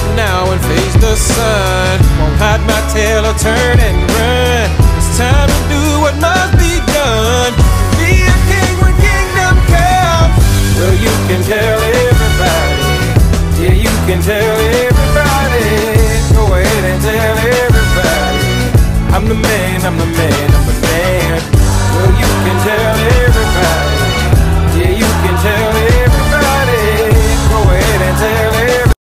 now and face the sun. Won't hide my tail or turn and run. It's time to do what must be done. Be a king when kingdom comes. Well, you can tell everybody. Yeah, you can tell everybody.